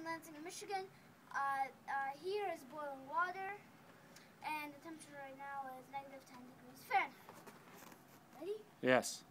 Lansing, Michigan. Here is boiling water, and the temperature right now is -10 degrees Fahrenheit. Ready? Yes.